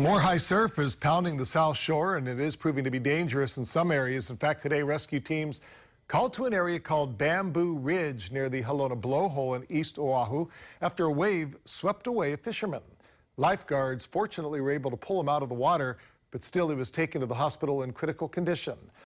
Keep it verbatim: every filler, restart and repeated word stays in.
More high surf is pounding the South Shore, and it is proving to be dangerous in some areas. In fact, today rescue teams called to an area called Bamboo Ridge near the Halona Blow Hole in East Oahu after a wave swept away a fisherman. Lifeguards fortunately were able to pull him out of the water, but still he was taken to the hospital in critical condition.